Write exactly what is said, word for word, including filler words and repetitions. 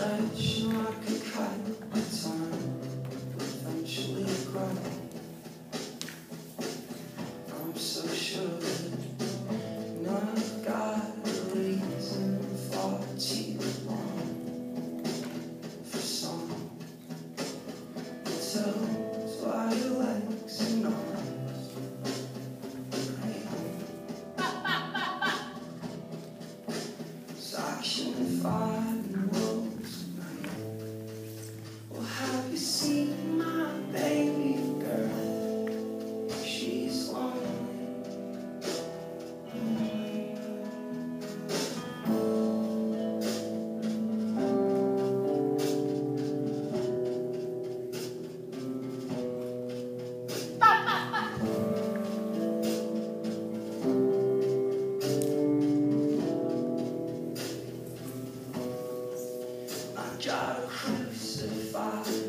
stretch like a kite, but time will eventually grow. I'm so sure and I've got a reason far too long for some. It tells why your legs and arms break. It's action and fire and wolves tonight. Well, have you seen my baby girl? She's lonely. I gotta crucify